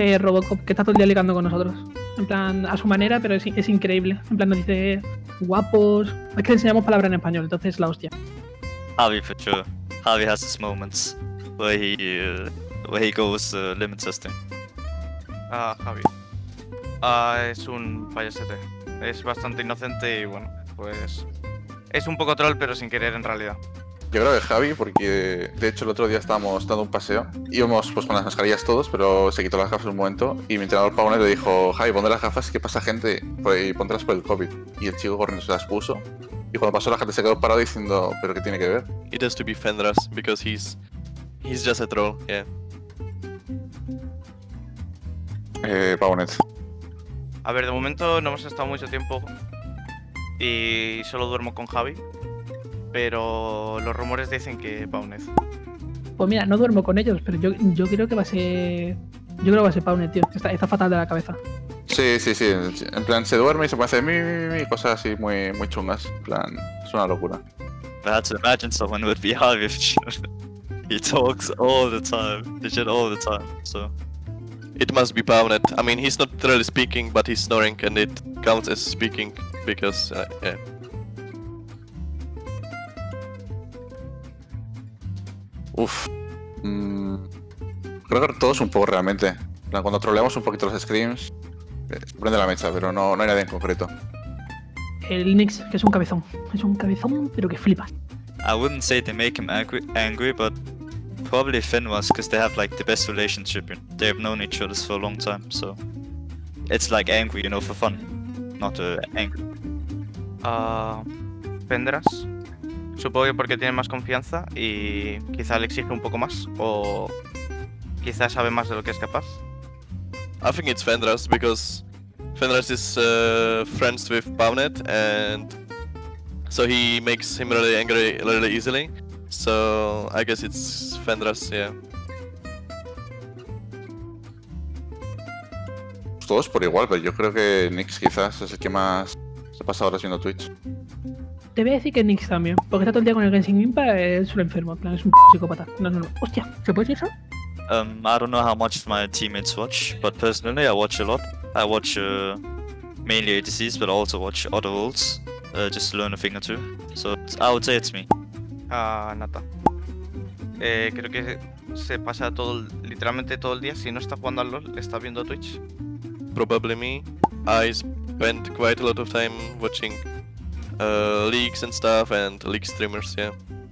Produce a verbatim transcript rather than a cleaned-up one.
eh, Robocop, que está todo el día ligando con nosotros. En plan, a su manera, pero es, es increíble. En plan, nos dice guapos. Es que le enseñamos palabras en español, entonces la hostia. Javi for sure. Javi has his moments where he uh, where he goes uh, limit testing. Ah, Javi. Ah, es un payasete. Es bastante inocente y bueno, pues es un poco troll, pero sin querer en realidad. Yo creo que Javi, porque de hecho el otro día estábamos dando un paseo, íbamos pues con las mascarillas todos, pero se quitó las gafas un momento y mi entrenador Paunet le dijo: Javi, ponte las gafas, que pasa gente y póntelas por el COVID. Y el chico corriendo se las puso y cuando pasó la gente se quedó parado diciendo: ¿pero qué tiene que ver? It has to be Fenras because he's he's just a troll, yeah. Eh, Paunet. A ver, de momento no hemos estado mucho tiempo y solo duermo con Javi, pero los rumores dicen que Paunez. Pues mira, no duermo con ellos, pero yo, yo creo que va a ser... Yo creo que va a ser Paunet, tío. Está, está fatal de la cabeza. Sí, sí, sí. En plan, se duerme y se puede hacer mi, mi, mi, cosas así muy, muy chungas. En plan, es una locura. I had to imagine someone would be Javi. He talks all the time. Legit all the time. So it must be Paunet. I mean, he's not really speaking, but he's snoring, and it counts as speaking because, uh, yeah. Uf. Mm, creo que todos un poco realmente. En plan, cuando troleamos un poquito los screams, eh, se prende la mecha, pero no, no hay nadie en concreto. El Nix, que es un cabezón. Es un cabezón, pero que flipa. I wouldn't say they make him angry, angry but probably Fenwas, because they have like the best relationship. They have known each other for a long time, so it's like angry, you know, for fun, not uh, angry. Ah, Fendras. Supongo que porque tiene más confianza y quizá le exige un poco más, o quizá sabe más de lo que es capaz. I think it's Fenras because Fenras is uh, friends with Paunet, and so he makes him really angry really easily. So I guess it's Fenras, yeah. Todos por igual, pero yo creo que Nix quizás es el que más se pasa horas viendo Twitch. Te voy a decir que Nix también, porque está todo el día con el Genshin Impact, es un enfermo, en plan, es un psicópata. No, no, no. Hostia, ¿se puede decir eso? Um, I don't know how much my teammates watch, but personally I watch a lot. I watch uh, mainly A D Cs, but I also watch other worlds, uh, just to learn a thing or two. So I would say it's me. Ah, Nata. Eh, creo que se pasa todo, literalmente todo el día, si no está jugando al LoL, está viendo Twitch. Probably me. I spend quite a lot of time watching uh, leagues and stuff and league streamers, yeah.